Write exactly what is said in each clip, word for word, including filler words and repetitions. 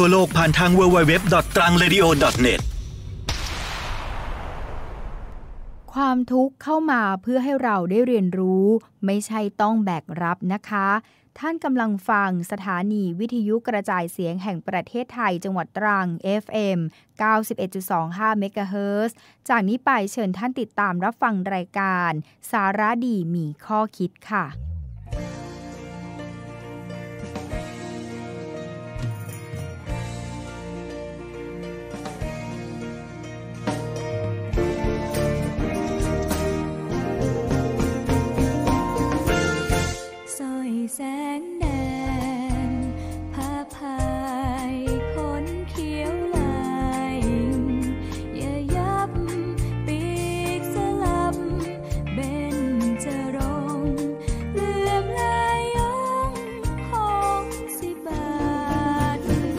ทั่วโลกผ่านทาง ดับเบิลยู ดับเบิลยู ดับเบิลยู ดอท ตรังเรดิโอ ดอท เน็ตความทุกข์เข้ามาเพื่อให้เราได้เรียนรู้ไม่ใช่ต้องแบกรับนะคะท่านกำลังฟังสถานีวิทยุกระจายเสียงแห่งประเทศไทยจังหวัดตรัง เอฟ เอ็ม เก้าสิบเอ็ดจุดสองห้า เมกะเฮิรตซ์จากนี้ไปเชิญท่านติดตามรับฟังรายการสาระดีมีข้อคิดค่ะแสงแดงพาพายคนเขียวลายอย่ายับปีกสลับเบญจรงค์เหลื่อมลายยงของสิบาท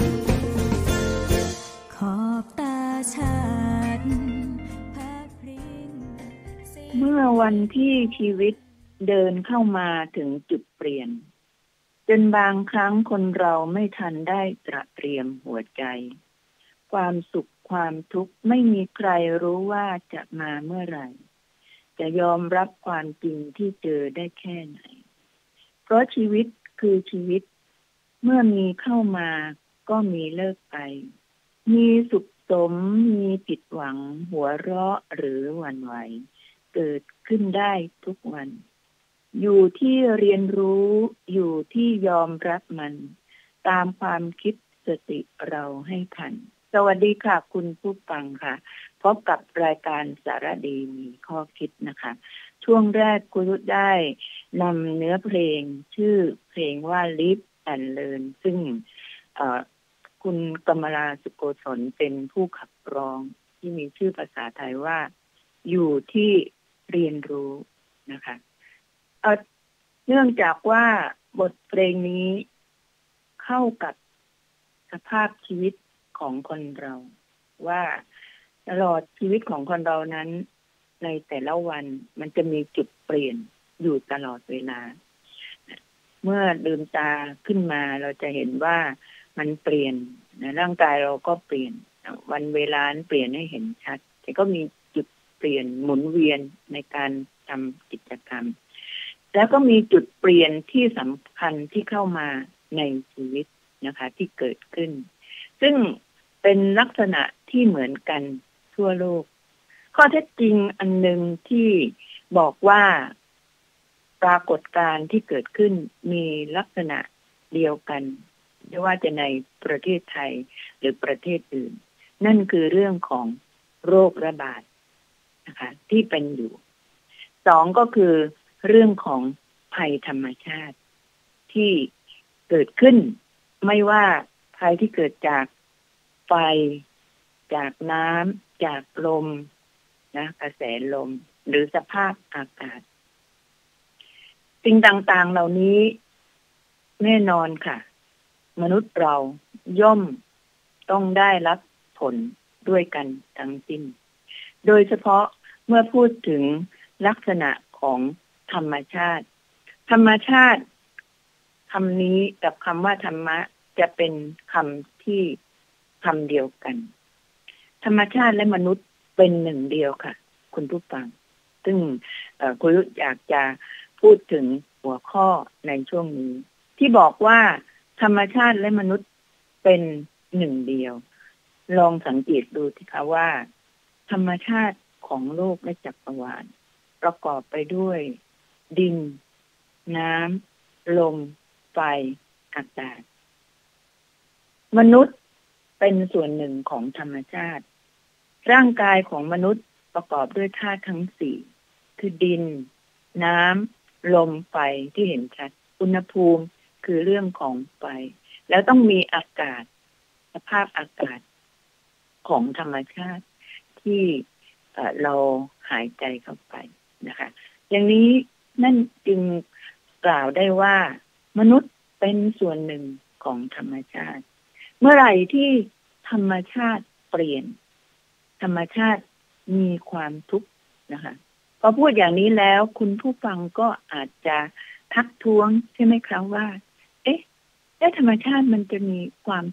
ขอบตาชาติพาพริ้งเมื่อวันที่ชีวิตเดินเข้ามาถึงจุดเปลี่ยนจนบางครั้งคนเราไม่ทันได้ตระเตรียมหัวใจความสุขความทุกข์ไม่มีใครรู้ว่าจะมาเมื่อไหร่จะยอมรับความจริงที่เจอได้แค่ไหนเพราะชีวิตคือชีวิตเมื่อมีเข้ามาก็มีเลิกไปมีสุขสมมีผิดหวังหัวเราะหรือหวั่นไหวเกิดขึ้นได้ทุกวันอยู่ที่เรียนรู้อยู่ที่ยอมรับมันตามความคิดสติเราให้ทันสวัสดีค่ะคุณผู้ฟังค่ะพบกับรายการสารดีมีข้อคิดนะคะช่วงแรกคุณยุทธได้นำเนื้อเพลงชื่อเพลงว่า Live and Learn ซึ่งคุณกมลาสุโกศลเป็นผู้ขับร้องที่มีชื่อภาษาไทยว่าอยู่ที่เรียนรู้นะคะเอ่อเนื่องจากว่าบทเพลงนี้เข้ากับสภาพชีวิตของคนเราว่าตลอดชีวิตของคนเรานั้นในแต่ละวันมันจะมีจุดเปลี่ยนอยู่ตลอดเวลาเมื่อลืมตาขึ้นมาเราจะเห็นว่ามันเปลี่ยนร่างกายเราก็เปลี่ยนวันเวลาเปลี่ยนให้เห็นชัดแต่ก็มีจุดเปลี่ยนหมุนเวียนในการทำกิจกรรมแล้วก็มีจุดเปลี่ยนที่สำคัญที่เข้ามาในชีวิตนะคะที่เกิดขึ้นซึ่งเป็นลักษณะที่เหมือนกันทั่วโลกข้อเท็จจริงอันหนึ่งที่บอกว่าปรากฏการณ์ที่เกิดขึ้นมีลักษณะเดียวกันไม่ว่าจะในประเทศไทยหรือประเทศอื่นนั่นคือเรื่องของโรคระบาดนะคะที่เป็นอยู่สองก็คือเรื่องของภัยธรรมชาติที่เกิดขึ้นไม่ว่าภัยที่เกิดจากไฟจากน้ำจากลมนะกระแสลมหรือสภาพอากาศสิ่งต่างๆเหล่านี้แน่นอนค่ะมนุษย์เราย่อมต้องได้รับผลด้วยกันทั้งสิ้นโดยเฉพาะเมื่อพูดถึงลักษณะของธรรมชาติธรรมชาติคำนี้กับคำว่าธรรมะจะเป็นคำที่คำเดียวกันธรรมชาติและมนุษย์เป็นหนึ่งเดียวค่ะคุณผู้ฟังซึ่งคุณอยากจะพูดถึงหัวข้อในช่วงนี้ที่บอกว่าธรรมชาติและมนุษย์เป็นหนึ่งเดียวลองสังเกตดูสิคะว่าธรรมชาติของโลกและจักรวาลประกอบไปด้วยดินน้ำลมไฟอากาศมนุษย์เป็นส่วนหนึ่งของธรรมชาติร่างกายของมนุษย์ประกอบด้วยธาตุทั้งสี่คือดินน้ำลมไฟที่เห็นชัดอุณหภูมิคือเรื่องของไฟแล้วต้องมีอากาศสภาพอากาศของธรรมชาติที่เราหายใจเข้าไปนะคะอย่างนี้นั่นจึงกล่าวได้ว่ามนุษย์เป็นส่วนหนึ่งของธรรมชาติเมื่อไหร่ที่ธรรมชาติเปลี่ยนธรรมชาติมีความทุกข์นะคะพอพูดอย่างนี้แล้วคุณผู้ฟังก็อาจจะทักท้วงใช่ไหมคะว่าเอ๊ะแล้วธรรมชาติมันจะมีความทุกข์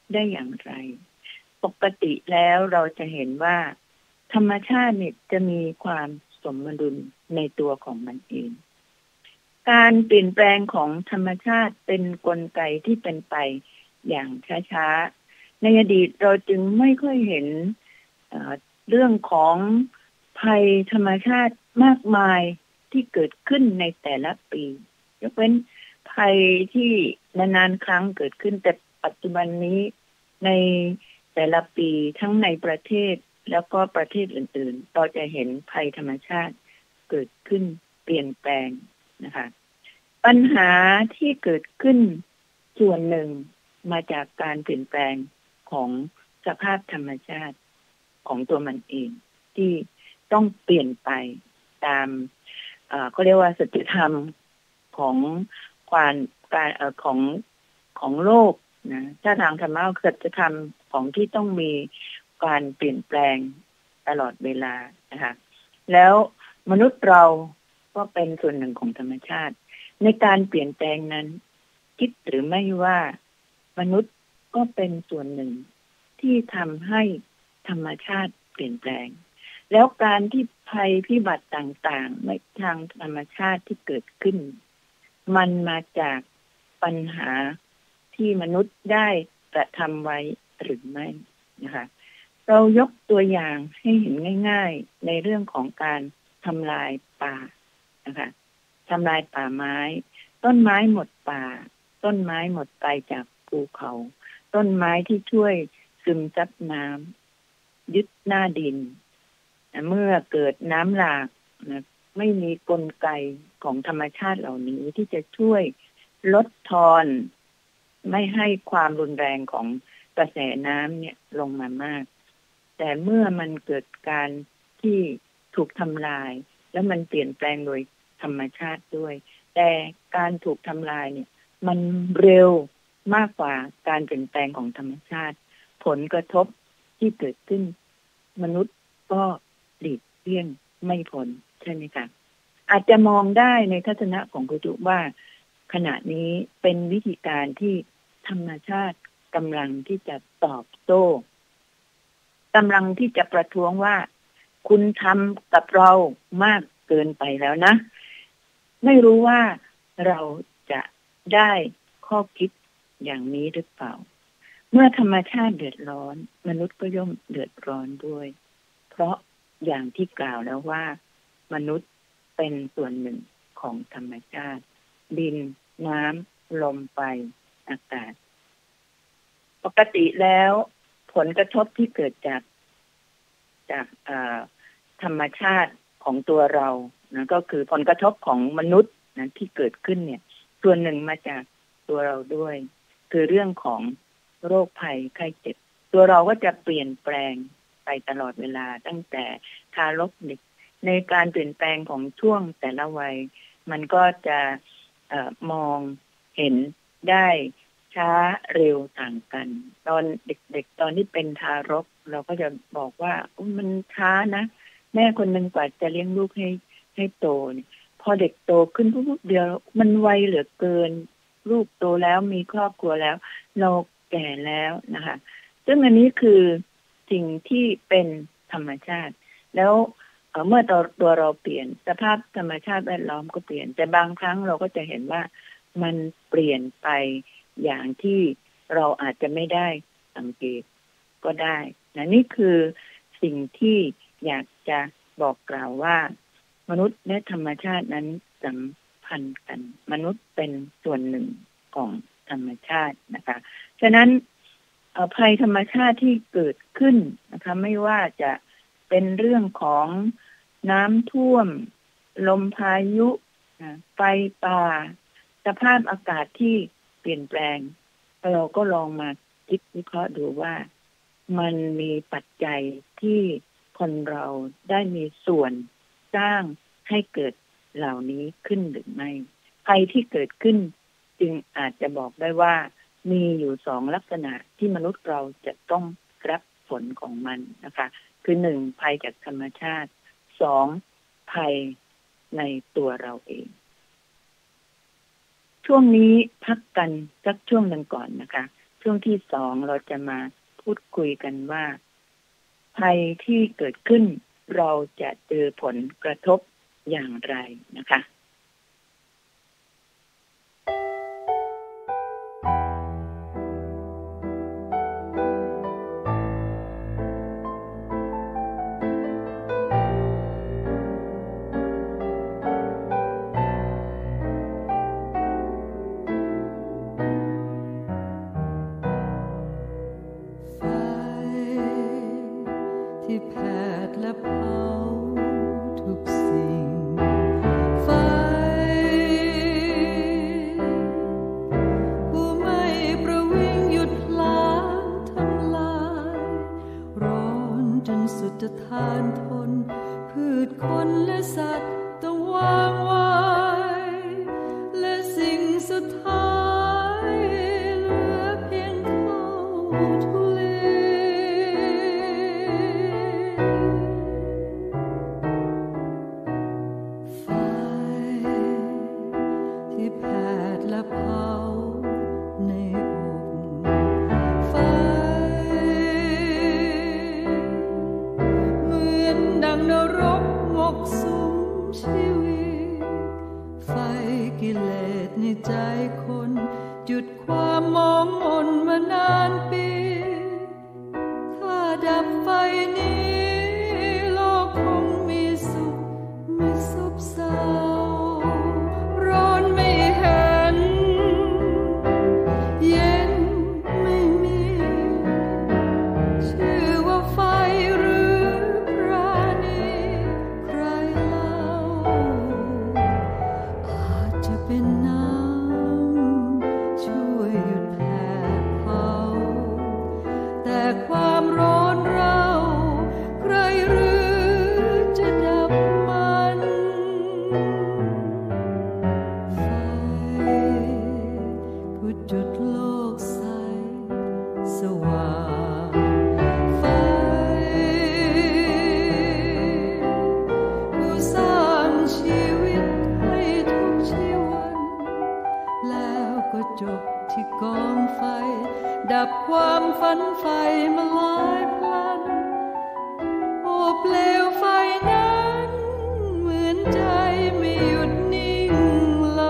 ได้อย่างไรปกติแล้วเราจะเห็นว่าธรรมชาติเนี่ยจะมีความสมดุลในตัวของมันเองการเปลี่ยนแปลงของธรรมชาติเป็นกลไกที่เป็นไปอย่างช้าๆในอดีตเราจึงไม่ค่อยเห็นเอ่อเรื่องของภัยธรรมชาติมากมายที่เกิดขึ้นในแต่ละปียกเว้นภัยที่นานๆครั้งเกิดขึ้นแต่ปัจจุบันนี้ในแต่ละปีทั้งในประเทศแล้วก็ประเทศอื่นๆเราจะเห็นภัยธรรมชาติเกิดขึ้นเปลี่ยนแปลงนะคะปัญหาที่เกิดขึ้นส่วนหนึ่งมาจากการเปลี่ยนแปลงของสภาพธรรมชาติของตัวมันเองที่ต้องเปลี่ยนไปตามเขาเรียกว่าสัจธรรมของความการของของโลกนะถ้าทางธรรมะสัจธรรมของที่ต้องมีการเปลี่ยนแปลงตลอดเวลานะคะแล้วมนุษย์เราก็เป็นส่วนหนึ่งของธรรมชาติในการเปลี่ยนแปลงนั้นคิดหรือไม่ว่ามนุษย์ก็เป็นส่วนหนึ่งที่ทำให้ธรรมชาติเปลี่ยนแปลงแล้วการที่ภัยพิบัติต่างๆในทางธรรมชาติที่เกิดขึ้นมันมาจากปัญหาที่มนุษย์ได้กระทำไว้หรือไม่นะคะเรายกตัวอย่างให้เห็นง่ายๆในเรื่องของการทำลายป่านะคะทำลายป่าไม้ต้นไม้หมดป่าต้นไม้หมดไปจากภูเขาต้นไม้ที่ช่วยซึมซับน้ำยึดหน้าดินเมื่อเกิดน้ำหลากนะไม่มีกลไกของธรรมชาติเหล่านี้ที่จะช่วยลดทอนไม่ให้ความรุนแรงของกระแสน้ำเนี่ยลงมามากแต่เมื่อมันเกิดการที่ถูกทำลายแล้วมันเปลี่ยนแปลงโดยธรรมชาติด้วยแต่การถูกทำลายเนี่ยมันเร็วมากกว่าการเปลี่ยนแปลงของธรรมชาติผลกระทบที่เกิดขึ้นมนุษย์ก็หลีกเลี่ยงไม่พ้นใช่ไหมคะอาจจะมองได้ในทัศนะของคุณจุว่าขณะนี้เป็นวิธีการที่ธรรมชาติกำลังที่จะตอบโต้กำลังที่จะประท้วงว่าคุณทำกับเรามากเกินไปแล้วนะไม่รู้ว่าเราจะได้ข้อคิดอย่างนี้หรือเปล่าเมื่อธรรมชาติเดือดร้อนมนุษย์ก็ย่อมเดือดร้อนด้วยเพราะอย่างที่กล่าวแล้วว่ามนุษย์เป็นส่วนหนึ่งของธรรมชาติดินน้ำลมไฟอากาศปกติแล้วผลกระทบที่เกิดจากจากธรรมชาติของตัวเรานะก็คือผลกระทบของมนุษย์นะที่เกิดขึ้นเนี่ยส่วนหนึ่งมาจากตัวเราด้วยคือเรื่องของโรคภัยไข้เจ็บตัวเราก็จะเปลี่ยนแปลงไปตลอดเวลาตั้งแต่ทารกเด็กในการเปลี่ยนแปลงของช่วงแต่ละวัยมันก็จะเอ่อมองเห็นได้ช้าเร็วต่างกันตอนเด็กๆตอนที่เป็นทารกเราก็จะบอกว่ามันช้านะแม่คนหนึ่งกว่าจะเลี้ยงลูกให้ให้โตเนี่ยพอเด็กโตขึ้นปุ๊บเดียวมันไวเหลือเกินลูกโตแล้วมีครอบครัวแล้วเราแก่แล้วนะคะซึ่งอันนี้คือสิ่งที่เป็นธรรมชาติแล้วเมื่อตัวตัวเราเปลี่ยนสภาพธรรมชาติแวดล้อมก็เปลี่ยนแต่บางครั้งเราก็จะเห็นว่ามันเปลี่ยนไปอย่างที่เราอาจจะไม่ได้สังเกตก็ได้นะนี่คือสิ่งที่อยากจะบอกกล่าวว่ามนุษย์และธรรมชาตินั้นสัมพันธ์กันมนุษย์เป็นส่วนหนึ่งของธรรมชาตินะคะฉะนั้นภัยธรรมชาติที่เกิดขึ้นนะคะไม่ว่าจะเป็นเรื่องของน้ำท่วมลมพายุไฟป่าสภาพอากาศที่เปลี่ยนแปลงเราก็ลองมาคิดวิเคราะห์ดูว่ามันมีปัจจัยที่คนเราได้มีส่วนสร้างให้เกิดเหล่านี้ขึ้นหรือไม่ภัยที่เกิดขึ้นจึงอาจจะบอกได้ว่ามีอยู่สองลักษณะที่มนุษย์เราจะต้องรับผลของมันนะคะคือหนึ่งภัยจากธรรมชาติสองภัยในตัวเราเองช่วงนี้พักกันสักช่วงหนึ่งก่อนนะคะช่วงที่สองเราจะมาพูดคุยกันว่าภัยที่เกิดขึ้นเราจะเจอผลกระทบอย่างไรนะคะที่แผดและเผาทุกสิ่งไฟผู้ไม่ประวิงหยุดพลางทำลายร้อนจนสุดทานทนพืชคนและสัตว์ต้องวางไว้และสิ่งสุดท้ายเหลือเพียงเขาทุเลเผาในอกไฟเหมือนดังนรกหมกสุมชีวิตไฟกิเลสในใจคนจุดความมองมนมานานปีถ้าดับไฟนี้โลกคงมีสุขไม่ซบเซาร้อนไม่เห็นเย็นไม่มีชื่อว่าไฟหรือปราณีใครเล่าอาจจะเป็นน้ำช่วยหยุดแผดเผาแต่ความร้อนเร่าใครหรือจะดับมันไฟผู้จุดโลกใสสว่างไฟผู้สร้างชีวิตให้ทุกชีวันแล้วก็จบที่กองไฟดับความฝันไฟมาหลายพลันโอ้เปลวไฟนั้นเหมือนใจไม่หยุดนิ่งเลย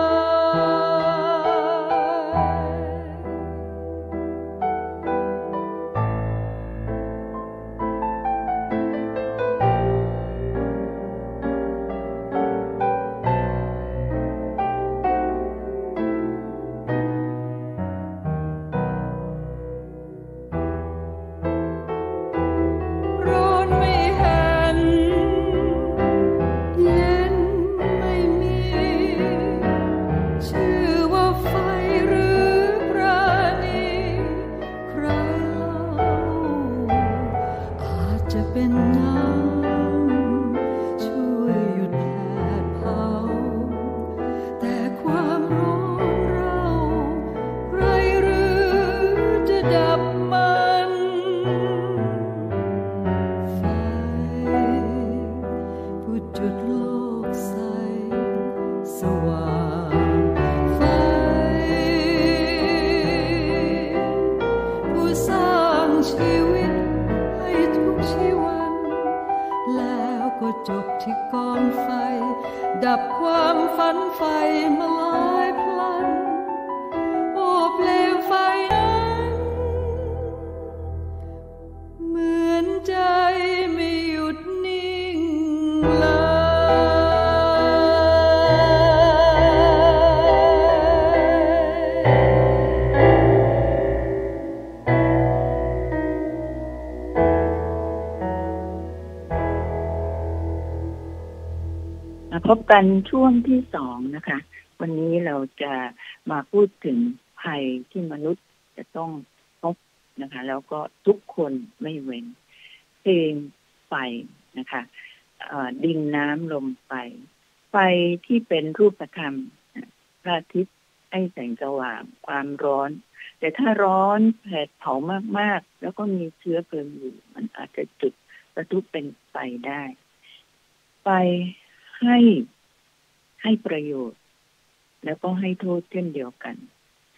ร้อนไม่เห็นเย็นไม่มีชื่อว่าไฟหรือปราณีใครเล่าอาจจะเป็นน้ำช่วยหยุดแผดเผาแต่ความร้อนเร่าใครหรือจะดับมันไฟผู้จุดโลกใสสว่างไฟผู้สร้างชีวิตให้ทุกชีวันแล้วก็จบที่กองไฟดับความฝันไฟมาหลายพลันโอ้เปลวไฟนั้นเหมือนใจไม่หยุดนิ่งเลยพบกันช่วงที่สองนะคะ วันนี้เราจะมาพูดถึงภัยที่มนุษย์จะต้องพบนะคะ แล้วก็ทุกคนไม่เว้นเพลงไฟนะคะดินน้ำลมไฟไฟที่เป็นรูปธรรมพระอาทิตย์ให้แสงสว่างความร้อนแต่ถ้าร้อนแผดเผามากๆแล้วก็มีเชื้อเพลิงอยู่มันอาจจะจุดประทุเป็นไฟได้ไฟให้ให้ประโยชน์แล้วก็ให้โทษเช่นเดียวกันข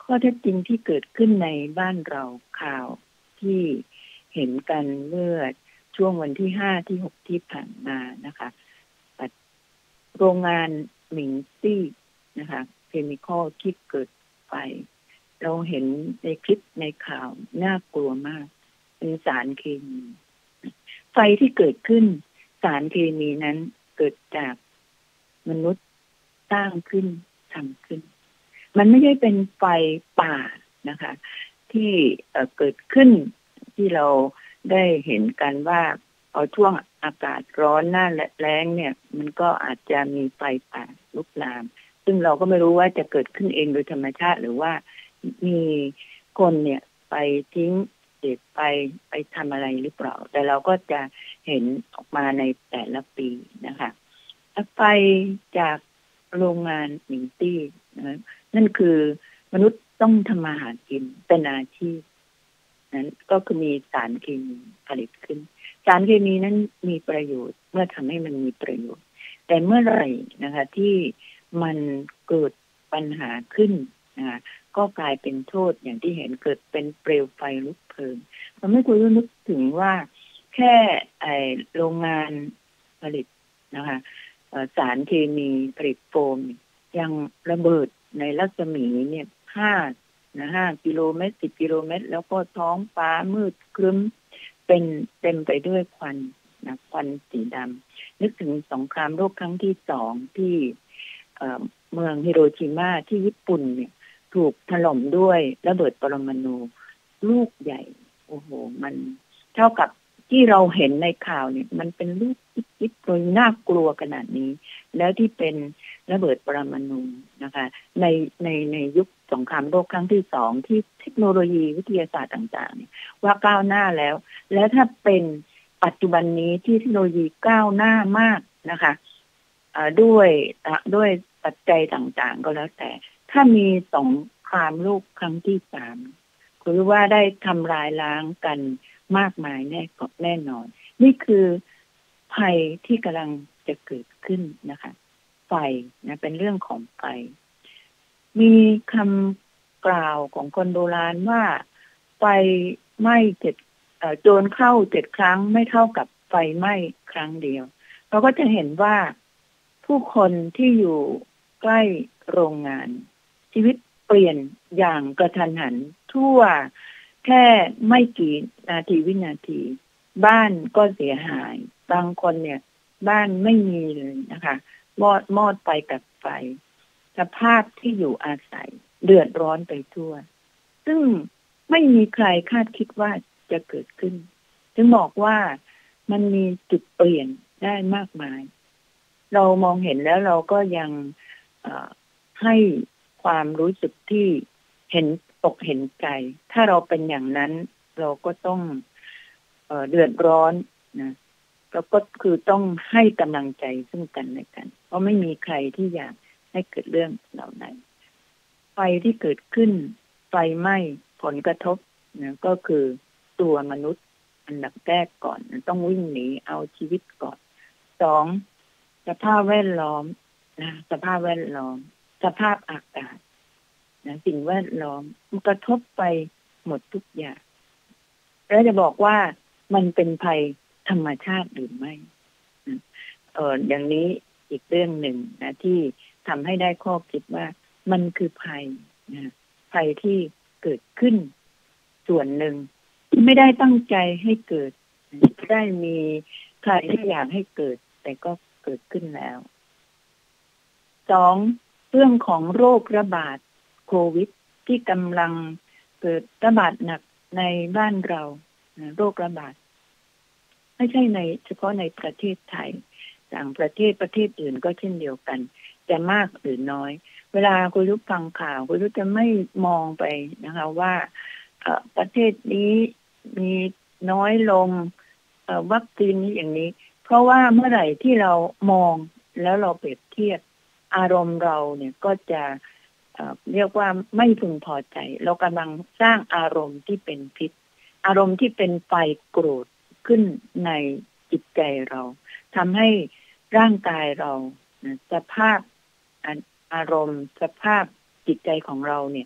ข้อเท็จจริงที่เกิดขึ้นในบ้านเราข่าวที่เห็นกันเมื่อช่วงวันที่ห้าที่หกที่ผ่านมานะคะโรงงานหมิงตี้นะคะเคมีคอลที่เกิดไฟเราเห็นในคลิปในข่าวน่ากลัวมากเป็นสารเคมีไฟที่เกิดขึ้นสารเคมีนั้นเกิดจากมนุษย์สร้างขึ้นทำขึ้นมันไม่ใช่เป็นไฟป่านะคะที่เอ่อเกิดขึ้นที่เราได้เห็นกันว่าเอาช่วงอากาศร้อนหน้าแล้งเนี่ยมันก็อาจจะมีไฟป่าลุกลามซึ่งเราก็ไม่รู้ว่าจะเกิดขึ้นเองโดยธรรมชาติหรือว่ามีคนเนี่ยไปทิ้งเศษไฟไปทำอะไรหรือเปล่าแต่เราก็จะเห็นออกมาในแต่ละปีนะคะไฟจากโรงงานหมิงตี้นะนั่นคือมนุษย์ต้องทำมาหากินเป็นอาชีพนั้นก็คือมีสารเคมีผลิตขึ้นสารเคมีนั้นมีประโยชน์เมื่อทำให้มันมีประโยชน์แต่เมื่อไหร่นะคะที่มันเกิดปัญหาขึ้นนะคะก็กลายเป็นโทษอย่างที่เห็นเกิดเป็นเปลวไฟลุกเพลิงเราไม่ควรนึกถึงว่าแค่ไอโรงงานผลิตนะคะสารเคมีผลิตโฟมยังระเบิดในรัศมีเนี่ยห้านะห้ากิโลเมตรสิบกิโลเมตรแล้วก็ท้องฟ้ามืดครึ้มเป็นเต็มไปด้วยควันนะควันสีดำนึกถึงสงครามโลกครั้งที่สองที่เมืองฮิโรชิมาที่ญี่ปุ่นเนี่ยถูกถล่มด้วยระเบิดปรมาณูลูกใหญ่โอ้โหมันเท่ากับที่เราเห็นในข่าวเนี่ยมันเป็นลูกจิ๊บๆโดยน่ากลัวขนาดนี้แล้วที่เป็นระเบิดปรมาณูนะคะในในในยุคสงครามโลกครั้งที่สองที่เทคโนโลยีวิทยาศาสตร์ต่างๆเนี่ยว่าก้าวหน้าแล้วและถ้าเป็นปัจจุบันนี้ที่เทคโนโลยีก้าวหน้ามากนะคะด้วยด้วยปัจจัยต่างๆก็แล้วแต่ถ้ามีสงครามโลกครั้งที่สามคือว่าได้ทำลายล้างกันมากมายแน่แน่นอนนี่คือภัยที่กำลังจะเกิดขึ้นนะคะไฟนะเป็นเรื่องของไฟมีคำกล่าวของคนโบราณว่าไฟไหม้เจ็ดโจรเข้าเจ็ดครั้งไม่เท่ากับไฟไหม้ครั้งเดียวเราก็จะเห็นว่าผู้คนที่อยู่ใกล้โรงงานชีวิตเปลี่ยนอย่างกระทันหันทั่วแค่ไม่กี่นาทีวินาทีบ้านก็เสียหายบางคนเนี่ยบ้านไม่มีเลยนะคะมอดมอดไปกับไฟสภาพที่อยู่อาศัยเดือดร้อนไปทั่วซึ่งไม่มีใครคาดคิดว่าจะเกิดขึ้นจึงบอกว่ามันมีจุดเปลี่ยนได้มากมายเรามองเห็นแล้วเราก็ยังให้ความรู้สึกที่เห็นตกเห็นใจถ้าเราเป็นอย่างนั้นเราก็ต้องเอ่อเดือดร้อนนะแล้วก็คือต้องให้กำลังใจซึ่งกันและกันเพราะไม่มีใครที่อยากให้เกิดเรื่องเหล่านั้นไฟที่เกิดขึ้นไฟไหม้ผลกระทบนะก็คือตัวมนุษย์อันดับแรกก่อนต้องวิ่งหนีเอาชีวิตก่อนสองสภาพแวดล้อมนะสภาพแวดล้อมสภาพอากาศนะสิ่งแวดล้อมมันกระทบไปหมดทุกอย่างแล้วจะบอกว่ามันเป็นภัยธรรมชาติหรือไม่เอออย่างนี้อีกเรื่องหนึ่งนะที่ทำให้ได้ข้อคิดว่ามันคือภัยนะภัยที่เกิดขึ้นส่วนหนึ่งที่ไม่ได้ตั้งใจให้เกิดไม่ได้มีใครที่อยากให้เกิดแต่ก็เกิดขึ้นแล้วสองเรื่องของโรคระบาดโควิดที่กำลังเกิดระบาดหนักในบ้านเราโรคระบาดไม่ใช่ในเฉพาะในประเทศไทยต่างประเทศประเทศอื่นก็เช่นเดียวกันจะมากหรือน้อยเวลาคุณรู้ฟังข่าวคุณรู้จะไม่มองไปนะคะว่าประเทศนี้มีน้อยลงวัคซีนนี้อย่างนี้เพราะว่าเมื่อไหร่ที่เรามองแล้วเราเปรียบเทียบอารมณ์เราเนี่ยก็จะเรียกว่าไม่พึงพอใจเรากำลังสร้างอารมณ์ที่เป็นพิษอารมณ์ที่เป็นไฟโกรธขึ้นในจิตใจเราทำให้ร่างกายเราสภาพอารมณ์สภาพจิตใจของเราเนี่ย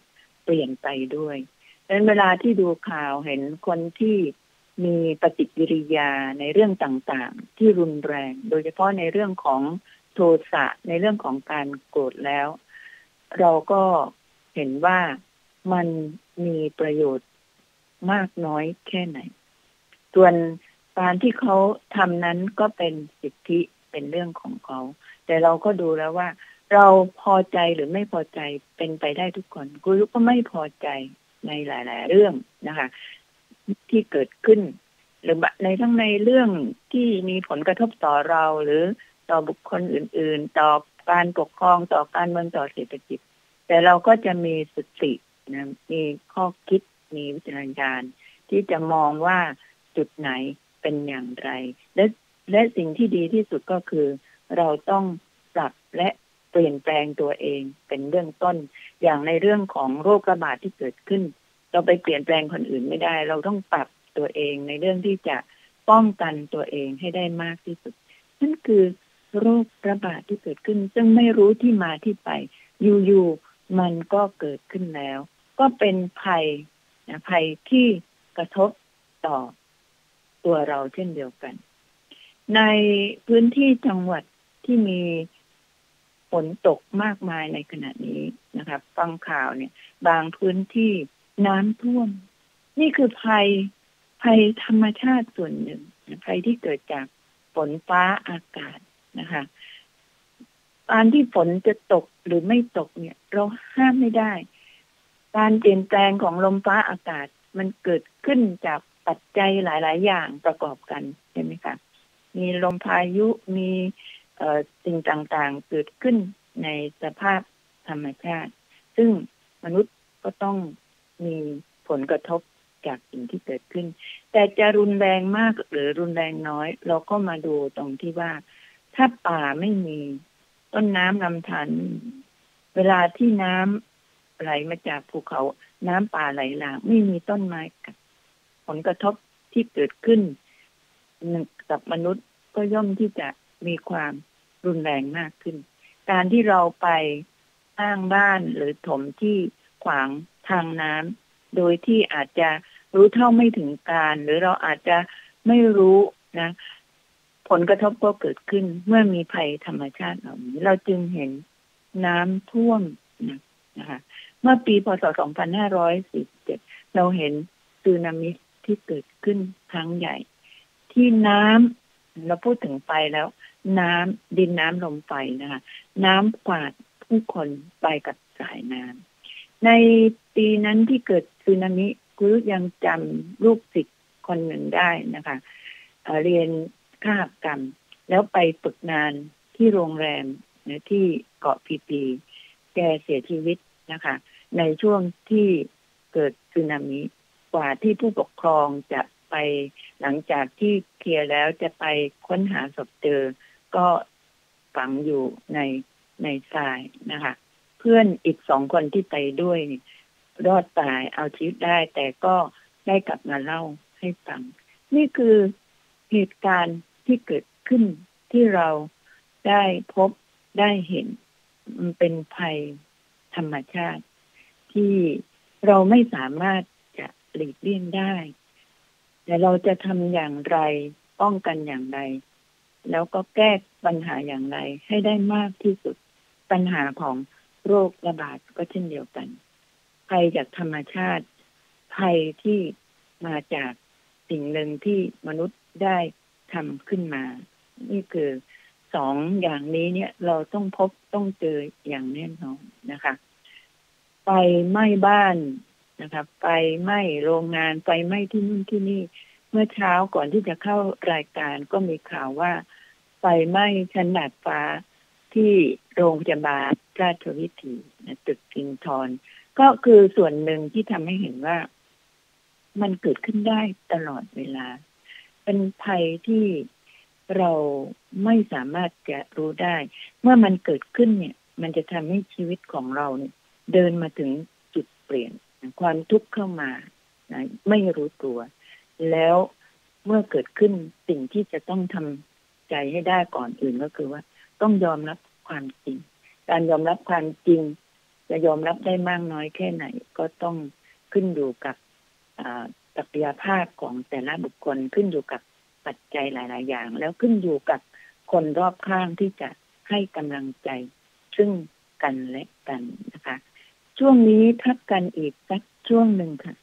เปลี่ยนไปด้วยดังนั้นเวลาที่ดูข่าวเห็นคนที่มีปฏิกิริยาในเรื่องต่างๆที่รุนแรงโดยเฉพาะในเรื่องของโทสะในเรื่องของการโกรธแล้วเราก็เห็นว่ามันมีประโยชน์มากน้อยแค่ไหนส่วนการที่เขาทำนั้นก็เป็นสิทธิเป็นเรื่องของเขาแต่เราก็ดูแล้วว่าเราพอใจหรือไม่พอใจเป็นไปได้ทุกคนกูก็ไม่พอใจในหลายๆเรื่องนะคะที่เกิดขึ้นหรือในทั้งในเรื่องที่มีผลกระทบต่อเราหรือต่อบุคคลอื่นๆต่อการปกครองต่อการเมืองต่อเศรษฐกิจแต่เราก็จะมีสตินะมีข้อคิดมีวิจารณญาณที่จะมองว่าจุดไหนเป็นอย่างไรและและสิ่งที่ดีที่สุดก็คือเราต้องปรับและเปลี่ยนแปลงตัวเองเป็นเรื่องต้นอย่างในเรื่องของโรคระบาดที่เกิดขึ้นเราไปเปลี่ยนแปลงคนอื่นไม่ได้เราต้องปรับตัวเองในเรื่องที่จะป้องกันตัวเองให้ได้มากที่สุดนั่นคือโรคระบาดที่เกิดขึ้นซึ่งไม่รู้ที่มาที่ไปอยู่ๆมันก็เกิดขึ้นแล้วก็เป็นภัยนะภัยที่กระทบต่อตัวเราเช่นเดียวกันในพื้นที่จังหวัดที่มีฝนตกมากมายในขณะนี้นะครับฟังข่าวเนี่ยบางพื้นที่น้ำท่วมนี่คือภัยภัยธรรมชาติส่วนหนึ่งภัยที่เกิดจากฝนฟ้าอากาศนะคะการที่ฝนจะตกหรือไม่ตกเนี่ยเราห้ามไม่ได้การเปลี่ยนแปลงของลมฟ้าอากาศมันเกิดขึ้นจากปัจจัยหลายๆอย่างประกอบกันใช่ไหมคะมีลมพายุมีเอ่อสิ่งต่างๆเกิดขึ้นในสภาพธรรมชาติซึ่งมนุษย์ก็ต้องมีผลกระทบจากสิ่งที่เกิดขึ้นแต่จะรุนแรงมากหรือรุนแรงน้อยเราก็มาดูตรงที่ว่าถ้าป่าไม่มีต้นน้ำลำธารเวลาที่น้ำไหลมาจากภูเขาน้ำป่าไหลหลากไม่มีต้นไม้กับผลกระทบที่เกิดขึ้นกับมนุษย์ก็ย่อมที่จะมีความรุนแรงมากขึ้นการที่เราไปสร้างบ้านหรือถมที่ขวางทางน้ำโดยที่อาจจะรู้เท่าไม่ถึงการหรือเราอาจจะไม่รู้นะผลกระทบก็เกิดขึ้นเมื่อมีภัยธรรมชาติเหล่านี้เราจึงเห็นน้ำท่วมนะนะคะเมื่อปีพ.ศ. สองพันห้าร้อยสี่สิบเจ็ดเราเห็นสึนามิที่เกิดขึ้นครั้งใหญ่ที่น้ำเราพูดถึงไฟแล้วน้ำดินน้ำลมไฟนะคะน้ำกวาดผู้คนไปกับสายน้ำในปีนั้นที่เกิดสึนามิกุรุยังจำลูกศิษย์คนหนึ่งได้นะคะเอ่อเรียนคาบกรรมแล้วไปฝึกงานที่โรงแรมนะที่เกาะพีพีแกเสียชีวิตนะคะในช่วงที่เกิดสึนามิกว่าที่ผู้ปกครองจะไปหลังจากที่เคลียร์แล้วจะไปค้นหาศพเจอก็ฝังอยู่ในในทรายนะคะเพื่อนอีกสองคนที่ไปด้วยรอดตายเอาชีวิตได้แต่ก็ได้กลับมาเล่าให้ฟังนี่คือเหตุการณ์ที่เกิดขึ้นที่เราได้พบได้เห็นมันเป็นภัยธรรมชาติที่เราไม่สามารถจะหลีกเลี่ยงได้แต่เราจะทำอย่างไรป้องกันอย่างไรแล้วก็แก้ปัญหาอย่างไรให้ได้มากที่สุดปัญหาของโรคระบาดก็เช่นเดียวกันภัยจากธรรมชาติภัยที่มาจากสิ่งหนึ่งที่มนุษย์ได้ทำขึ้นมานี่คือสองอย่างนี้เนี่ยเราต้องพบต้องเจออย่างแน่นอนนะคะไฟไหม้บ้านนะคะไฟไหม้โรงงานไฟไหม้ที่นู่นที่นี่เมื่อเช้าก่อนที่จะเข้ารายการก็มีข่าวว่าไฟไหม้ชั้นดาดฟ้าที่โรงพยาบาลราชวิถีนะตึกกินทอนก็คือส่วนหนึ่งที่ทำให้เห็นว่ามันเกิดขึ้นได้ตลอดเวลาเป็นภัยที่เราไม่สามารถจะรู้ได้เมื่อมันเกิดขึ้นเนี่ยมันจะทำให้ชีวิตของเราเนี่ยเดินมาถึงจุดเปลี่ยนความทุกข์เข้ามานะไม่รู้ตัวแล้วเมื่อเกิดขึ้นสิ่งที่จะต้องทำใจให้ได้ก่อนอื่นก็คือว่าต้องยอมรับความจริงการยอมรับความจริงจะยอมรับได้มากน้อยแค่ไหนก็ต้องขึ้นอยู่กับศักยภาพของแต่ละบุคคลขึ้นอยู่กับปัจจัยหลายๆอย่างแล้วขึ้นอยู่กับคนรอบข้างที่จะให้กำลังใจซึ่งกันและกันนะคะช่วงนี้พักกันอีกสักช่วงหนึ่งค่ะ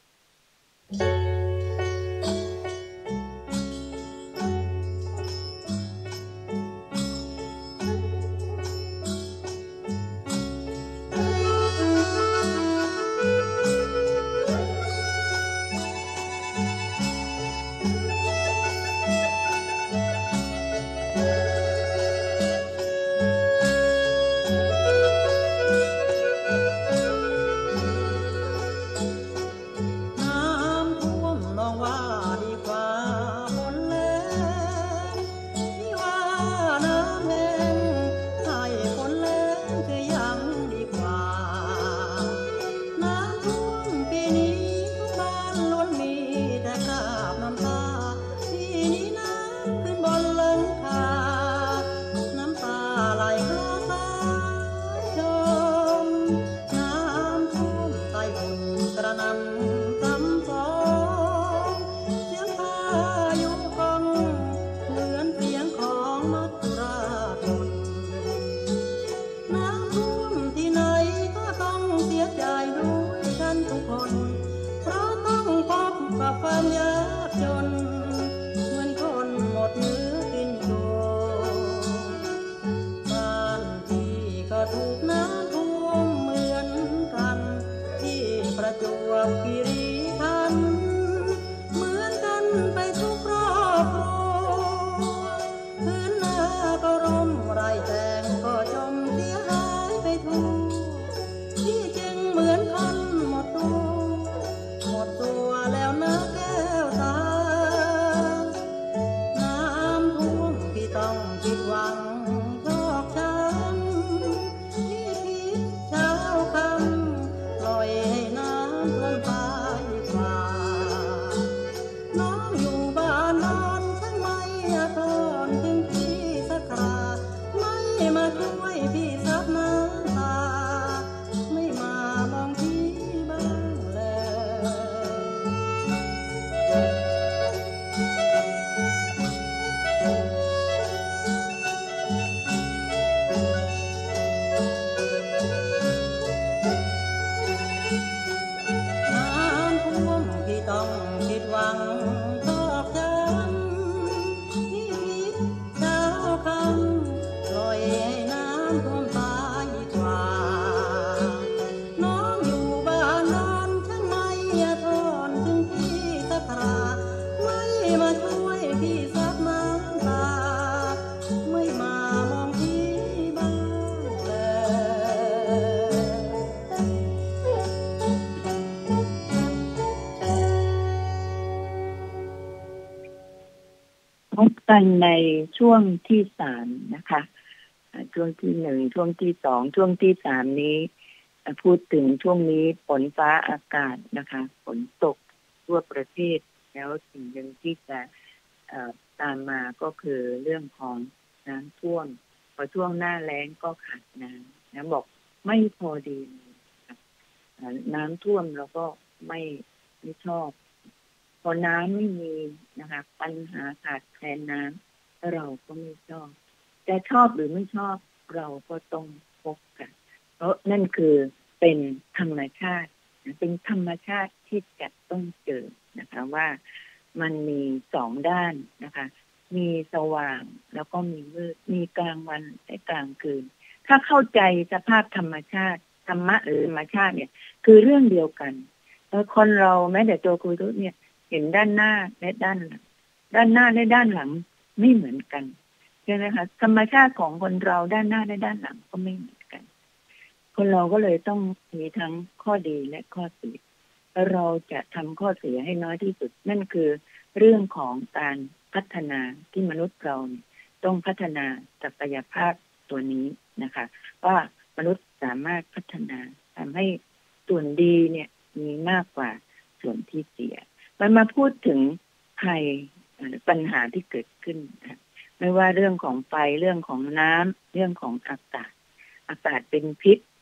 กันในช่วงที่สามนะคะช่วงที่หนึ่งช่วงที่สองช่วงที่สามนี้พูดถึงช่วงนี้ฝนฟ้าอากาศนะคะฝนตกทั่วประเทศแล้วสิ่งหนึ่งที่จะตามมาก็คือเรื่องของน้ำท่วมพอช่วงหน้าแล้งก็ขาดน้ำนะบอกไม่พอดีน้ำท่วมเราก็ไม่ไม่ชอบพอน้ำไม่มีนะคะปัญหาขาดแคลนน้ำเราก็ไม่ชอบแต่ชอบหรือไม่ชอบเราก็ต้องพบกันเพราะนั่นคือเป็นธรรมชาติเป็นธรรมชาติที่จะต้องเจอนะคะว่ามันมีสองด้านนะคะมีสว่างแล้วก็มีมืดมีกลางวันและกลางคืนถ้าเข้าใจสภาพธรรมชาติธรรมะหรือธรรมชาติเนี่ยคือเรื่องเดียวกันแล้วคนเราแม้แต่ตัวครูทุกเนี่ยเห็นด้านหน้าและด้านหลังด้านหน้าและด้านหลังไม่เหมือนกันใช่ไหมคะธรรมชาติของคนเราด้านหน้าและด้านหลังก็ไม่เหมือนกันคนเราก็เลยต้องมีทั้งข้อดีและข้อเสียเราจะทำข้อเสียให้น้อยที่สุดนั่นคือเรื่องของการพัฒนาที่มนุษย์เราต้องพัฒนาศักยภาพตัวนี้นะคะว่ามนุษย์สามารถพัฒนาทำให้ส่วนดีเนี่ยมีมากกว่าส่วนที่เสียมันมาพูดถึงภัยปัญหาที่เกิดขึ้นไม่ว่าเรื่องของไฟเรื่องของน้ำเรื่องของอากาศอากาศเป็นพิษ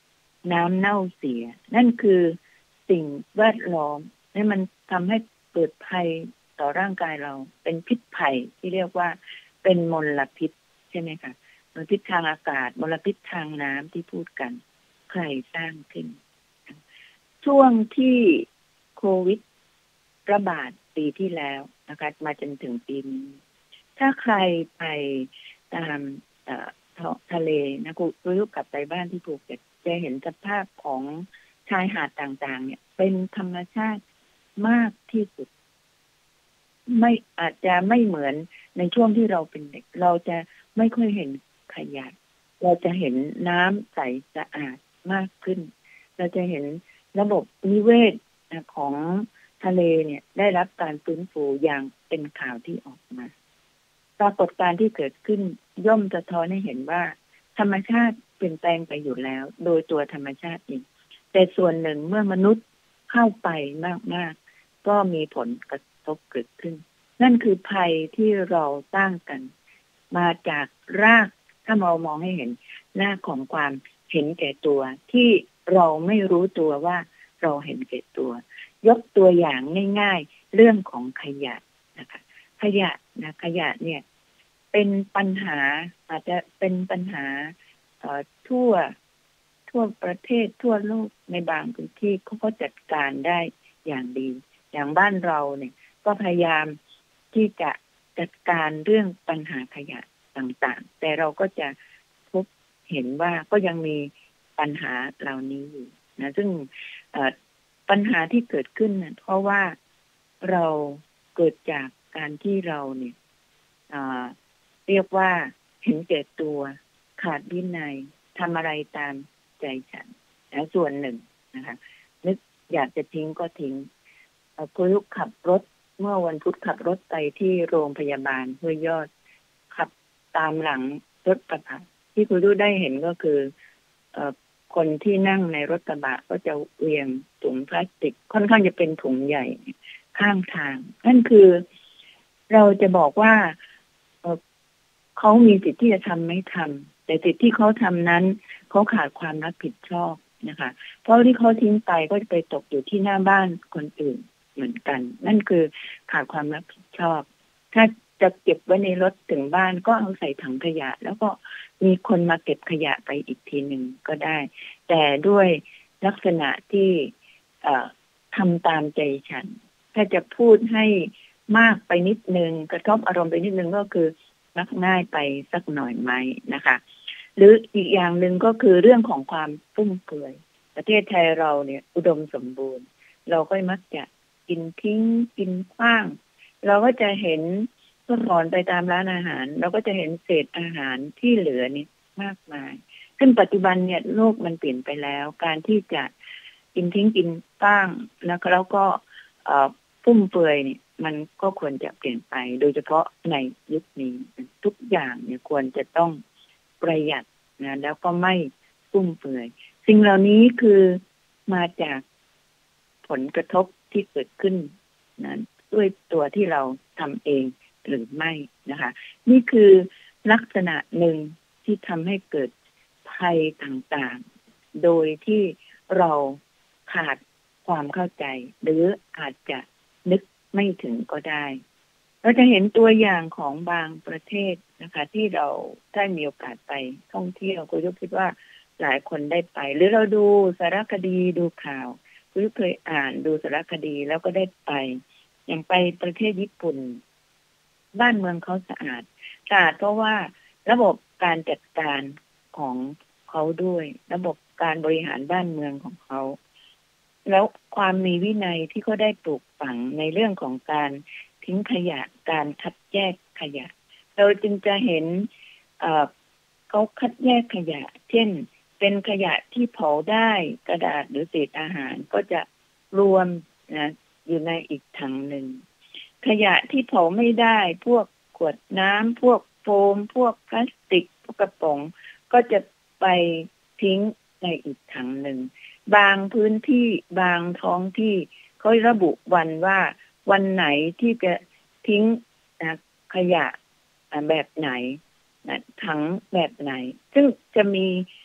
น้ำเน่าเสียนั่นคือสิ่งแวดล้อมนี่มันทำให้เกิดภัยต่อร่างกายเราเป็นพิษภัยที่เรียกว่าเป็นมลพิษใช่ไหมคะมลพิษทางอากาศมลพิษทางน้ำที่พูดกันใครสร้างขึ้นช่วงที่โควิดระบาดปีที่แล้วนะคะมาจนถึงปีนี้ถ้าใครไปตามทะเลนะกูรู้กลับไปบ้านที่ภูเก็ตจะเห็นสภาพของชายหาดต่างๆเนี่ยเป็นธรรมชาติมากที่สุดไม่อาจจะไม่เหมือนในช่วงที่เราเป็นเด็กเราจะไม่ค่อยเห็นขยะเราจะเห็นน้ำใสสะอาดมากขึ้นเราจะเห็นระบบนิเวศของทะเลเนี่ยได้รับการฟื้นฟูอย่างเป็นข่าวที่ออกมาปรากฏการณ์ที่เกิดขึ้นย่อมสะท้อนให้เห็นว่าธรรมชาติเปลี่ยนแปลงไปอยู่แล้วโดยตัวธรรมชาติเองแต่ส่วนหนึ่งเมื่อมนุษย์เข้าไปมากๆก็มีผลกระทบเกิดขึ้นนั่นคือภัยที่เราสร้างกันมาจากรากถ้าเรามองให้เห็นรากของความเห็นแก่ตัวที่เราไม่รู้ตัวว่าเราเห็นแก่ตัวยกตัวอย่างง่ายๆเรื่องของขยะนะคะขยะนะขยะเนี่ยเป็นปัญหาอาจจะเป็นปัญหาทั่วทั่วประเทศทั่วโลกในบางพื้นที่เขาก็จัดการได้อย่างดีอย่างบ้านเราเนี่ยก็พยายามที่จะจัดการเรื่องปัญหาขยะต่างๆแต่เราก็จะพบเห็นว่าก็ยังมีปัญหาเหล่านี้อยู่นะซึ่งปัญหาที่เกิดขึ้นเพราะว่าเราเกิดจากการที่เราเนี่ยเรียกว่าเห็นแก่ตัวขาดวินัยทำอะไรตามใจฉันแล้วส่วนหนึ่งนะคะนึกอยากจะทิ้งก็ทิ้งคุณลูกขับรถเมื่อวันพุธขับรถไปที่โรงพยาบาลห้วยยอดขับตามหลังรถกระบะที่คุณลูกได้เห็นก็คือคนที่นั่งในรถกระบะก็จะเวียงถุงพลาสติกค่อนข้างจะเป็นถุงใหญ่ข้างทางนั่นคือเราจะบอกว่าเขามีสิทธิ์ที่จะทำไม่ทำแต่สิทธิ์ที่เขาทำนั้นเขาขาดความรับผิดชอบนะคะเพราะที่เขาทิ้งไปก็จะไปตกอยู่ที่หน้าบ้านคนอื่นเหมือนกันนั่นคือขาดความรับผิดชอบถ้าจะเก็บไว้ในรถถึงบ้านก็เอาใส่ถังขยะแล้วก็มีคนมาเก็บขยะไปอีกทีหนึ่งก็ได้แต่ด้วยลักษณะที่ทำตามใจฉันถ้าจะพูดให้มากไปนิดนึงกระทบอารมณ์ไปนิดนึงก็คือมักง่ายไปสักหน่อยไหมนะคะหรืออีกอย่างหนึ่งก็คือเรื่องของความฟุ่มเฟือยประเทศไทยเราเนี่ยอุดมสมบูรณ์เราก็มักจะกินทิ้งกินขว้างเราก็จะเห็นก็ถอนไปตามร้านอาหารเราก็จะเห็นเศษอาหารที่เหลือนี่มากมายซึ่งปัจจุบันเนี่ยโลกมันเปลี่ยนไปแล้วการที่จะกินทิ้งกินขว้างแล้วก็แล้วก็ฟุ่มเฟือยเนี่ยมันก็ควรจะเปลี่ยนไปโดยเฉพาะในยุคนี้ทุกอย่างเนี่ยควรจะต้องประหยัดนะแล้วก็ไม่ฟุ่มเฟือยสิ่งเหล่านี้คือมาจากผลกระทบที่เกิดขึ้นนะด้วยตัวที่เราทำเองหรือไม่นะคะนี่คือลักษณะหนึ่งที่ทำให้เกิดภัยต่างๆโดยที่เราขาดความเข้าใจหรืออาจจะนึกไม่ถึงก็ได้เราจะเห็นตัวอย่างของบางประเทศนะคะที่เราได้มีโอกาสไปท่องเที่ยวคุณยกคิดว่าหลายคนได้ไปหรือเราดูสารคดีดูข่าวหรือเคยอ่านดูสารคดีแล้วก็ได้ไปอย่างไปประเทศญี่ปุ่นบ้านเมืองเขาสะอาดสะอาดเพราะว่าระบบการจัดการของเขาด้วยระบบการบริหารบ้านเมืองของเขาแล้วความมีวินัยที่เขาได้ปลูกฝังในเรื่องของการทิ้งขยะการคัดแยกขยะเราจึงจะเห็นเอ่อเขาคัดแยกขยะเช่นเป็นขยะที่เผาได้กระดาษหรือเศษอาหารก็จะรวมนะอยู่ในอีกถังหนึ่งขยะที่เผาไม่ได้พวกขวดน้ำพวกโฟมพวกพลาสติกพวกกระป๋องก็จะไปทิ้งในอีกถังหนึ่งบางพื้นที่บางท้องที่เขาระบุวันว่าวันไหนที่จะทิ้งนะขยะแบบไหนนะถังแบบไหนซึ่งจะมี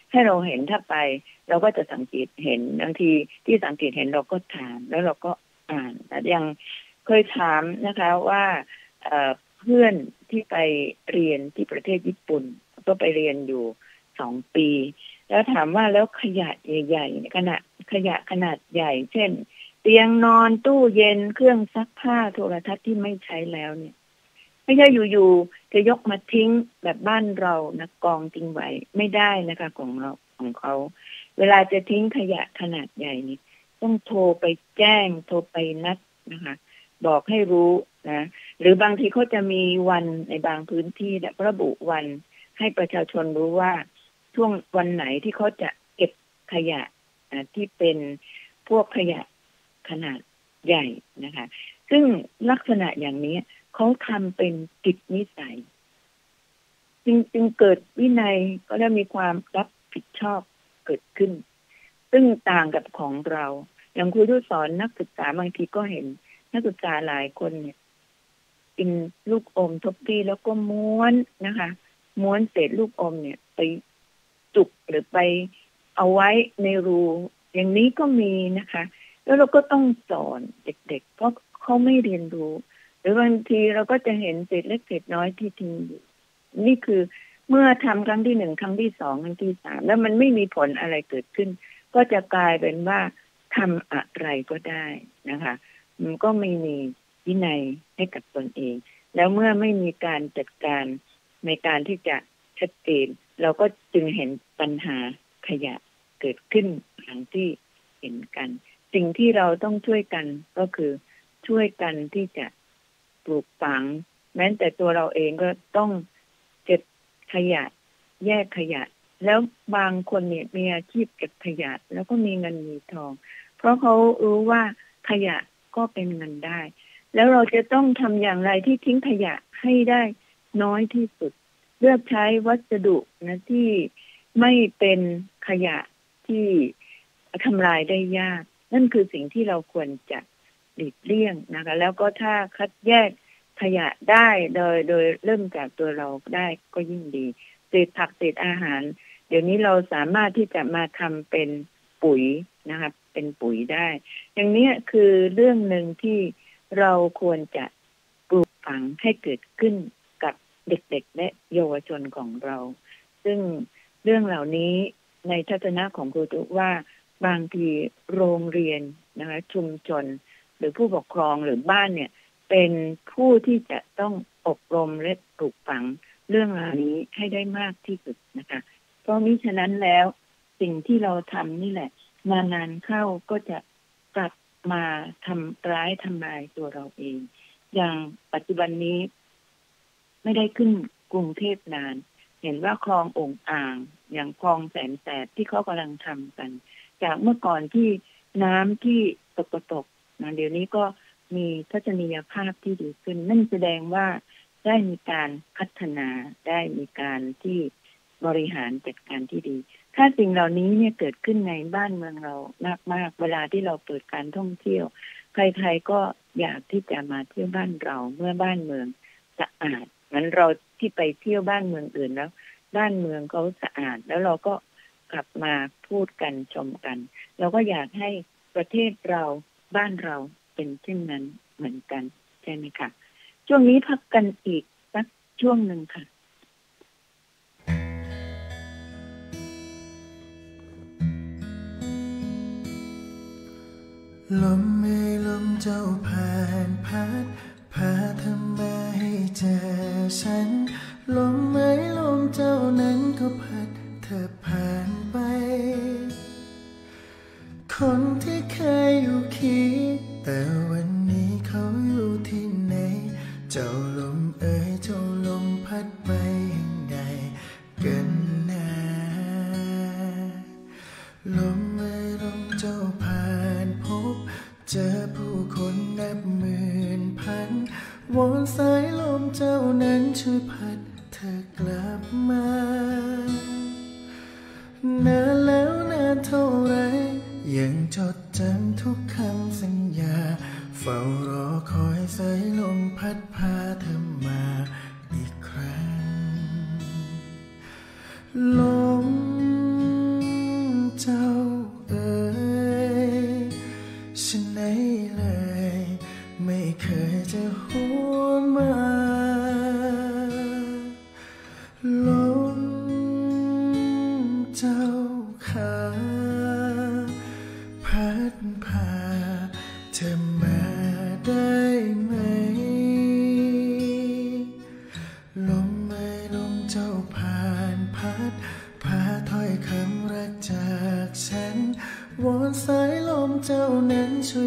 ให้เราเห็นถ้าไปเราก็จะสังเกตเห็นบางทีที่สังเกตเห็นเราก็ถามแล้วเราก็อ่านแต่ยังเคยถามนะคะว่าเอ่อเพื่อนที่ไปเรียนที่ประเทศญี่ปุ่นก็ไปเรียนอยู่สองปีแล้วถามว่าแล้วขยะใหญ่ๆขนาดขยะขนาดใหญ่เช่นเตียงนอนตู้เย็นเครื่องซักผ้าโทรทัศน์ที่ไม่ใช้แล้วเนี่ยไม่ใช่อยู่ๆจะยกมาทิ้งแบบบ้านเรานะกองทิ้งไว้ไม่ได้นะคะของเราของเขาเวลาจะทิ้งขยะขนาดใหญ่นี่ต้องโทรไปแจ้งโทรไปนัดนะคะบอกให้รู้นะหรือบางทีเขาจะมีวันในบางพื้นที่และระบุวันให้ประชาชนรู้ว่าช่วงวันไหนที่เขาจะเก็บขยะที่เป็นพวกขยะขนาดใหญ่นะคะซึ่งลักษณะอย่างนี้เขาทำเป็นกิจนิสัยจึงจึงเกิดวินัยก็ได้มีความรับผิดชอบเกิดขึ้นซึ่งต่างกับของเราอย่างครูที่สอนนักศึกษาบางทีก็เห็นนักศึกษาหลายคนเนี่ยกินลูกอมท็อฟฟี่แล้วก็ม้วนนะคะม้วนเศษลูกอมเนี่ยไปจุกหรือไปเอาไว้ในรูอย่างนี้ก็มีนะคะแล้วเราก็ต้องสอนเด็กๆเพราะเขาไม่เรียนรู้หรือบางทีเราก็จะเห็นเศษเล็กเศษน้อยที่ทิ้งอยู่นี่คือเมื่อทำครั้งที่หนึ่งครั้งที่สองครั้งที่สามแล้วมันไม่มีผลอะไรเกิดขึ้นก็จะกลายเป็นว่าทำอะไรก็ได้นะคะมันก็ไม่มีวินัยให้กับตนเองแล้วเมื่อไม่มีการจัดการในการที่จะชัดเจนเราก็จึงเห็นปัญหาขยะเกิดขึ้นอย่างที่เห็นกันสิ่งที่เราต้องช่วยกันก็คือช่วยกันที่จะปลูกฝังแม้แต่ตัวเราเองก็ต้องเก็บขยะแยกขยะแล้วบางคนเนี่ยมีอาชีพเก็บขยะแล้วก็มีเงินมีทองเพราะเขารู้ว่าขยะก็เป็นเงินได้แล้วเราจะต้องทำอย่างไรที่ทิ้งขยะให้ได้น้อยที่สุดเลือกใช้วัสดุนะที่ไม่เป็นขยะที่ทำลายได้ยากนั่นคือสิ่งที่เราควรจะหลีกเลี่ยงนะคะแล้วก็ถ้าคัดแยกขยะได้โดยโดยเริ่มจากตัวเราได้ก็ยิ่งดีเศษผักเศษอาหารเดี๋ยวนี้เราสามารถที่จะมาทำเป็นปุ๋ยนะคะเป็นปุ๋ยได้อย่างนี้คือเรื่องหนึ่งที่เราควรจะปลูกฝังให้เกิดขึ้นกับเด็กๆและเยาวชนของเราซึ่งเรื่องเหล่านี้ในทัศนะของครูตุ๊ว่าบางทีโรงเรียนนะคะชุมชนหรือผู้ปกครองหรือบ้านเนี่ยเป็นผู้ที่จะต้องอบรมและปลูกฝังเรื่องเหล่านี้ให้ได้มากที่สุดนะคะเพราะมิฉะนั้นแล้วสิ่งที่เราทำนี่แหละนานๆเข้าก็จะกลับมาทำร้ายทำลายตัวเราเองอย่างปัจจุบันนี้ไม่ได้ขึ้นกรุงเทพนานเห็นว่าคลององอ่างอย่างคลองแสนแสบที่เขากำลังทำกันจากเมื่อก่อนที่น้ำที่ตกตกนะเดี๋ยวนี้ก็มีทัศนียภาพที่ดีขึ้นนั่นแสดงว่าได้มีการพัฒนาได้มีการที่บริหารจัดการที่ดีถ้าสิ่งเหล่านี้เนี่ยเกิดขึ้นในบ้านเมืองเรามากๆเวลาที่เราเปิดการท่องเที่ยวใครๆก็อยากที่จะมาเที่ยวบ้านเราเมื่อบ้านเมืองสะอาดงั้นเราที่ไปเที่ยวบ้านเมืองอื่นแล้วบ้านเมืองเขาสะอาดแล้วเราก็กลับมาพูดกันชมกันเราก็อยากให้ประเทศเราบ้านเราเป็นเช่นนั้นเหมือนกันใช่ไหมคะช่วงนี้พักกันอีกสักช่วงหนึ่งค่ะลมไม่ลมเจ้าผ่านพัดพาเธอมาให้เจอฉันลมไม่ลมเจ้านั้นก็พัดเธอผ่านไปคนที่เคยอยู่คิดแต่วันนี้เขาอยู่ที่ไหนเจ้าลมเอ่ยเจ้าลมพัดไปยังไงกันนะลมไม่ลมเจ้าผ่านพบเจอผู้คนนับหมื่นพันวอนสายลมเจ้านั้นช่วยพัดเธอกลับมานานแล้วนานเท่าไรยังจดจำทุกคำสัญญาเฝ้ารอคอยสายลมพัดพาเธอมาอีกครั้งลม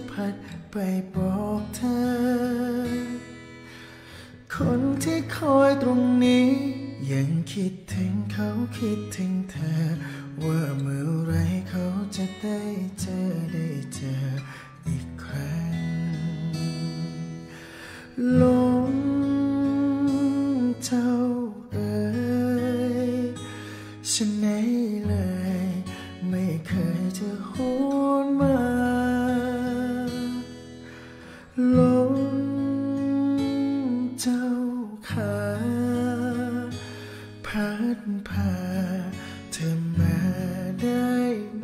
พัดไปบอกเธอคนที่คอยตรงนี้ยังคิดถึงเขาคิดถึงเธอว่าเมื่อไรเขาจะได้เจอได้เจออีกครั้งหลงเจ้าเอ๋ยฉันไหนเลยไม่เคยจะหวนมาหลงเจ้าขาพัดพาเธอมาได้ไหม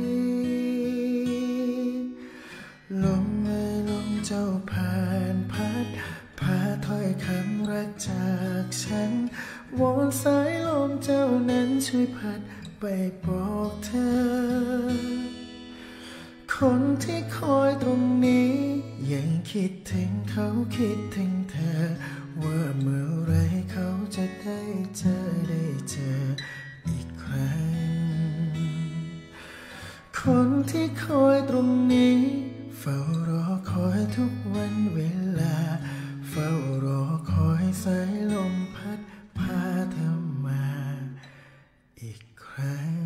ลมเอ่ยลมเจ้าผ่านพัดพาถ้อยคำรักจากฉันวอนสายลมเจ้านั้นช่วยพัดไปบอกเธอคนที่คอยตรงนี้ยังคิดถึงเขาคิดถึงเธอว่าเมื่อไรเขาจะได้เจอได้เจออีกครั้งคนที่คอยตรงนี้เฝ้ารอคอยทุกวันเวลาเฝ้ารอคอยสายลมพัดพาเธอมาอีกครั้ง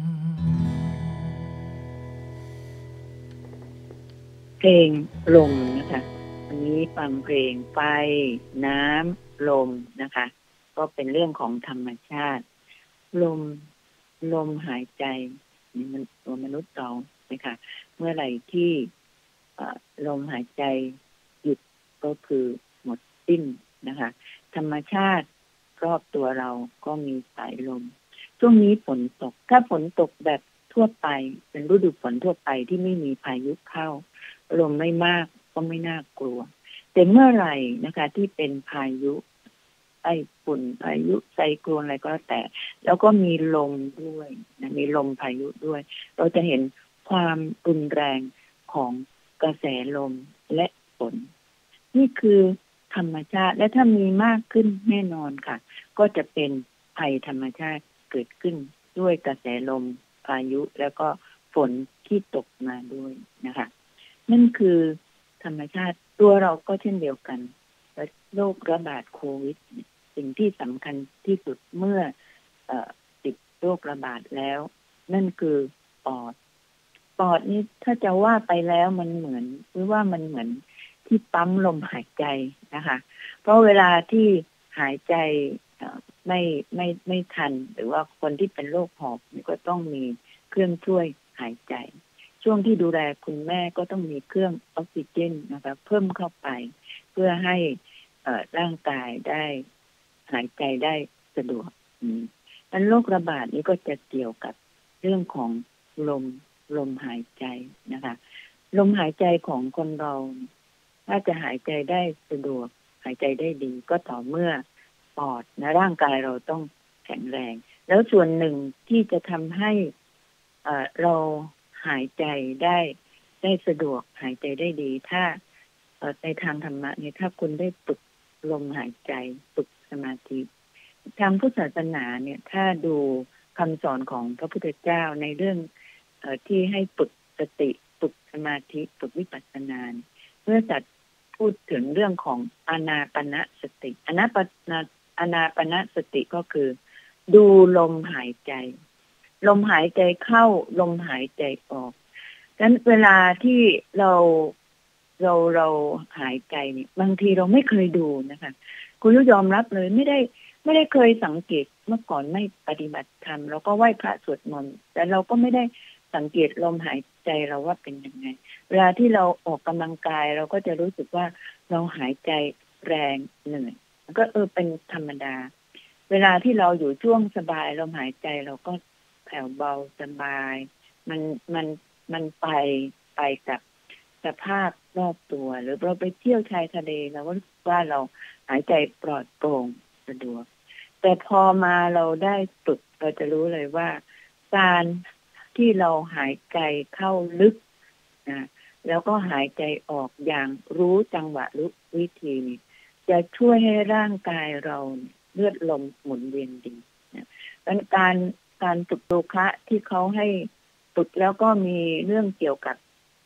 เพลงลมนะคะวันนี้ฟังเพลงไฟน้ำลมนะคะก็เป็นเรื่องของธรรมชาติลมลมหายใจมันตัวมนุษย์เรานะคะเมื่อไหร่ที่ลมหายใจหยุดก็คือหมดสิ้นนะคะธรรมชาติรอบตัวเราก็มีสายลมช่วงนี้ฝนตกถ้าฝนตกแบบทั่วไปเป็นฤดูฝนทั่วไปที่ไม่มีพายุเข้าลมไม่มากก็ไม่น่ากลัวแต่เมื่อไหร่นะคะที่เป็นพายุไอ้ฝุ่นพายุไซโคลนอะไรก็แล้วแต่แล้วก็มีลมด้วยนะมีลมพายุด้วยเราจะเห็นความรุนแรงของกระแสลมและฝนนี่คือธรรมชาติและถ้ามีมากขึ้นแน่นอนค่ะก็จะเป็นภัยธรรมชาติเกิดขึ้นด้วยกระแสลมพายุแล้วก็ฝนที่ตกมาด้วยนะคะนั่นคือธรรมชาติตัวเราก็เช่นเดียวกันโรคระบาดโควิดสิ่งที่สำคัญที่สุดเมื่อเอ่อติดโรคระบาดแล้วนั่นคือปอดปอดนี่ถ้าจะว่าไปแล้วมันเหมือนหรือว่ามันเหมือนที่ปั๊มลมหายใจนะคะเพราะเวลาที่หายใจไม่ไม่ไม่ทันหรือว่าคนที่เป็นโรคหอบก็ต้องมีเครื่องช่วยหายใจช่วงที่ดูแลคุณแม่ก็ต้องมีเครื่องออกซิเจนนะคะเพิ่มเข้าไปเพื่อให้ร่างกายได้หายใจได้สะดวกนั้นโรคระบาดนี้ก็จะเกี่ยวกับเรื่องของลมลมหายใจนะคะลมหายใจของคนเราถ้าจะหายใจได้สะดวกหายใจได้ดีก็ต่อเมื่อปอดและร่างกายเราต้องแข็งแรงแล้วส่วนหนึ่งที่จะทำให้เราหายใจได้ได้สะดวกหายใจได้ดีถ้าในทางธรรมะเนี่ยถ้าคุณได้ฝึกลมหายใจฝึกสมาธิทางพุทธศาสนาเนี่ยถ้าดูคำสอนของพระพุทธเจ้าในเรื่องเอ่อที่ให้ฝึกสติฝึกสมาธิฝึกวิปัสสนาเมื่อจัดพูดถึงเรื่องของอานาปานสติอานาปานอานาปานสติก็คือดูลมหายใจลมหายใจเข้าลมหายใจออกฉะนั้นเวลาที่เราเราเราหายใจเนี่ยบางทีเราไม่เคยดูนะคะคุณยอมรับเลยไม่ได้ไม่ได้เคยสังเกตเมื่อก่อนไม่ปฏิบัติธรรมเราก็ไหว้พระสวดมนต์แต่เราก็ไม่ได้สังเกตลมหายใจเราว่าเป็นยังไงเวลาที่เราออกกำลังกายเราก็จะรู้สึกว่าเราหายใจแรงเหนื่อยมันก็เออเป็นธรรมดาเวลาที่เราอยู่ช่วงสบายลมหายใจเราก็แผ่วเบาสบายมันมันมันไปไปกับสภาพรอบตัวหรือเราไปเที่ยวชายทะเลเราก็ว่าเราหายใจปลอดโปร่งสะดวกแต่พอมาเราได้ฝึกเราจะรู้เลยว่าการที่เราหายใจเข้าลึกนะแล้วก็หายใจออกอย่างรู้จังหวะรู้วิธีนี้จะช่วยให้ร่างกายเราเลือดลมหมุนเวียนดีนะเป็นการการฝึกโยคะที่เขาให้ฝึกแล้วก็มีเรื่องเกี่ยวกับ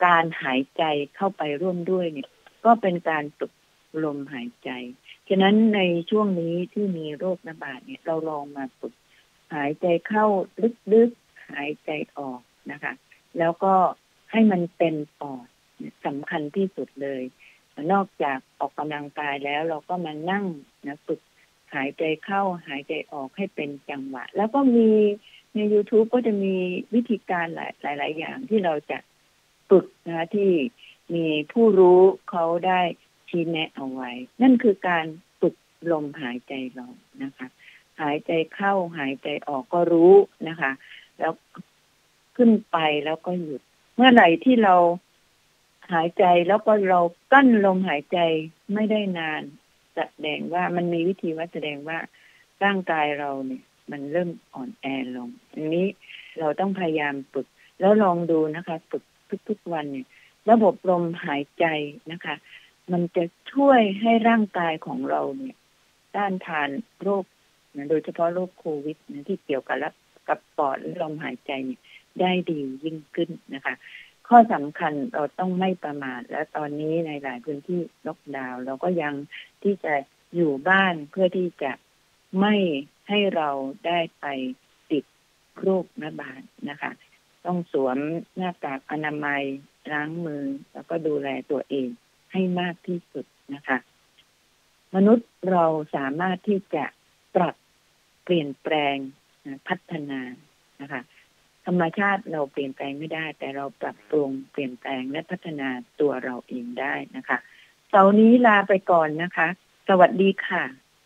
การหายใจเข้าไปร่วมด้วยเนี่ยก็เป็นการฝึกลมหายใจฉะนั้นในช่วงนี้ที่มีโรคระบาดเนี่ยเราลองมาฝึกหายใจเข้าลึกๆหายใจออกนะคะแล้วก็ให้มันเป็นปอดสำคัญที่สุดเลยนอกจากออกกำลังกายแล้วเราก็มานั่งนะฝึกหายใจเข้าหายใจออกให้เป็นจังหวะแล้วก็มีใน YouTube ก็จะมีวิธีการหลายหลายอย่างที่เราจะฝึกนะคะที่มีผู้รู้เขาได้ชี้แนะเอาไว้นั่นคือการฝึกลมหายใจเรานะคะหายใจเข้าหายใจออกก็รู้นะคะแล้วขึ้นไปแล้วก็หยุดเมื่อไหร่ที่เราหายใจแล้วก็เรากั้นลมหายใจไม่ได้นานแสดงว่ามันมีวิธีว่าแสดงว่าร่างกายเราเนี่ยมันเริ่มอ่อนแอลงอันนี้เราต้องพยายามฝึกแล้วลองดูนะคะฝึกทุกๆวันเนี่ยระบบลมหายใจนะคะมันจะช่วยให้ร่างกายของเราเนี่ยต้านทานโรคนะโดยเฉพาะโรคโควิดนะที่เกี่ยวกับกับปอดและลมหายใจเนี่ยได้ดียิ่งขึ้นนะคะข้อสำคัญเราต้องไม่ประมาทและตอนนี้ในหลายพื้นที่ล็อกดาวน์เราก็ยังที่จะอยู่บ้านเพื่อที่จะไม่ให้เราได้ไปติดโรคระบาดนะคะต้องสวมหน้ากากอนามัยล้างมือแล้วก็ดูแลตัวเองให้มากที่สุดนะคะมนุษย์เราสามารถที่จะปรับเปลี่ยนแปลงพัฒนานะคะธรรมชาติเราเปลี่ยนแปลงไม่ได้แต่เราปรับปรุงเปลี่ยนแปลงและพัฒนาตัวเราเองได้นะคะเสาร์นี้ลาไปก่อนนะคะสวัสดีค่ะ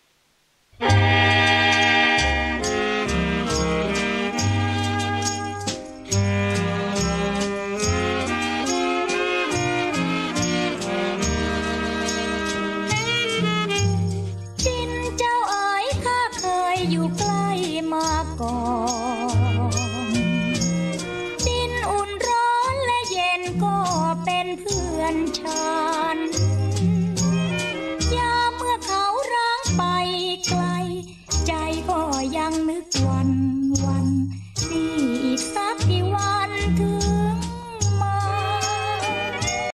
ดินเจ้าเอ๋ยข้าเคยอยู่ใกล้มาก่อนดินอุ่นร้อนและเย็นก็เป็นเพื่อนชาย